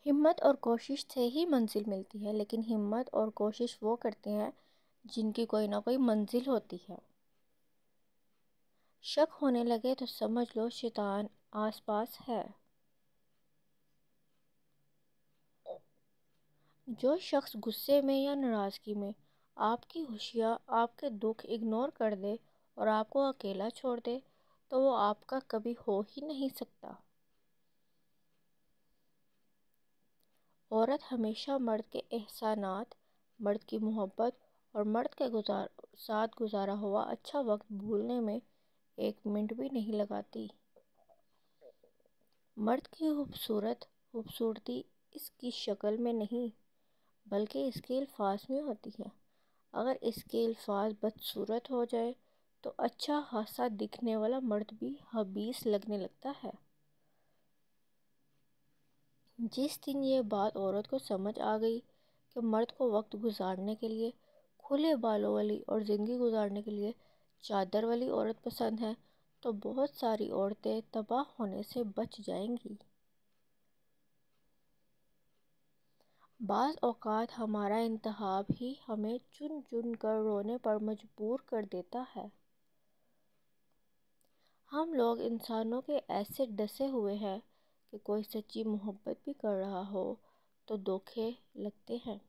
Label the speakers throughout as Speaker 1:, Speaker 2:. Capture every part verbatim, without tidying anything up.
Speaker 1: ہمت اور کوشش سے ہی منزل ملتی ہے، لیکن ہمت اور کوشش وہ کرتے ہیں جن کی کوئی نہ کوئی منزل ہوتی ہے۔ شک ہونے لگے تو سمجھ لو شیطان آس پاس ہے۔ جو شخص غصے میں یا ناراضگی میں آپ کی خوشیاں، آپ کے دکھ اگنور کر دے اور آپ کو اکیلا چھوڑ دے تو وہ آپ کا کبھی ہو ہی نہیں سکتا۔ عورت ہمیشہ مرد کے احسانات، مرد کی محبت اور مرد کے گزار ساتھ گزارا ہوا اچھا وقت بھولنے میں ایک منٹ بھی نہیں لگاتی۔ مرد کی خوبصورت خوبصورتی اس کی شکل میں نہیں بلکہ اس کے الفاظ میں ہوتی ہے۔ اگر اس کے الفاظ بدصورت ہو جائے تو اچھا خاصا دکھنے والا مرد بھی خبیث لگنے لگتا ہے۔ جس دن یہ بات عورت کو سمجھ آ گئی کہ مرد کو وقت گزارنے کے لیے کھلے بالوں والی اور زندگی گزارنے کے لیے چادر والی عورت پسند ہے تو بہت ساری عورتیں تباہ ہونے سے بچ جائیں گی۔ بعض اوقات ہمارا انتخاب ہی ہمیں چن چن کر رونے پر مجبور کر دیتا ہے۔ ہم لوگ انسانوں کے ایسے ڈسے ہوئے ہیں کہ کوئی سچی محبت بھی کر رہا ہو تو دھوکے لگتے ہیں۔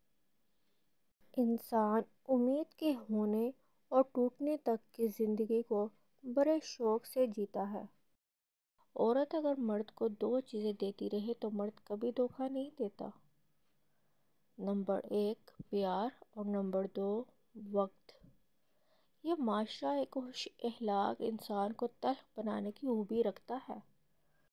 Speaker 1: انسان امید کے ہونے اور ٹوٹنے تک کی زندگی کو بڑے شوق سے جیتا ہے۔ عورت اگر مرد کو دو چیزیں دیتی رہے تو مرد کبھی دھوکہ نہیں دیتا۔ نمبر ایک پیار اور نمبر دو وقت۔ یہ معاشرہ ایک خوش اخلاق انسان کو تلخ بنانے کی خوبی رکھتا ہے۔